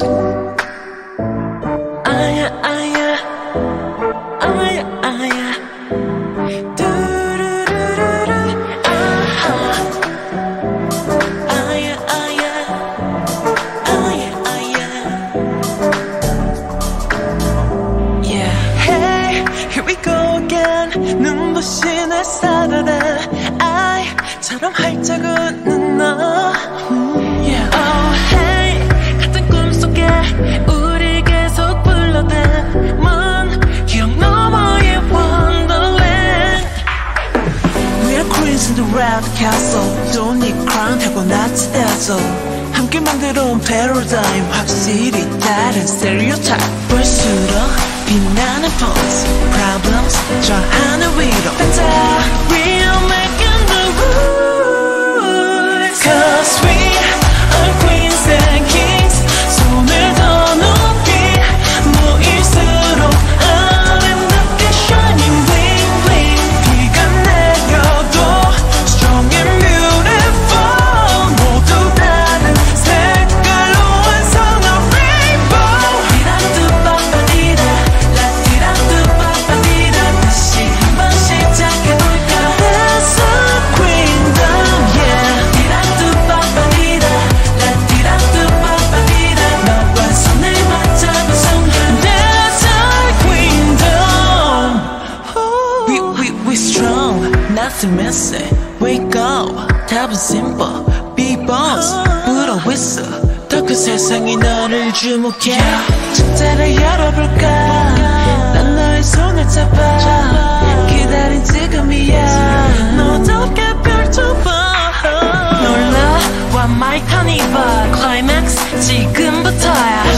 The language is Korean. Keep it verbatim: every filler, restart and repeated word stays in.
아야 아야 아야 아야 두루루루루 아하 아야 아야 아야 아야 Yeah Hey here we go again 눈부신 햇살아래 아이처럼 활짝 웃는 너 Yeah Oh hey 같은 꿈속에 우리 계속 불러댄 먼 기억 너머의 Wonderland We're queens in the red castle Don't need crown 타고났지 다소 함께 만들어온 paradigm 확실히 다른 stereotype 볼수록 빛나는 pose problems 저 하늘 위로 반짝 We're making the rules Cause we are queens and kings 손을 더 높이 모일수록 아름답게 shining bling bling 비가 내려도 strong and beautiful 모두 다른 색깔로 완성한 rainbow 디라뚜빠빠디라 라디라뚜빠빠디라 다시 한번 시작해볼까 It's a queendom yeah 디라뚜빠빠디라 라디라뚜빠빠디라 너와 손을 맞잡은 순간 That's our queendom We, we, we strong, nothing messy Wake up, 답은 simple Be boss, 불어 whistle 더 큰 세상이 너를 주목해 축제를 열어볼까 난 너의 손을 잡아 기다린 지금이야 너답게 펼쳐봐 놀라 One my carnival Climax 지금부터야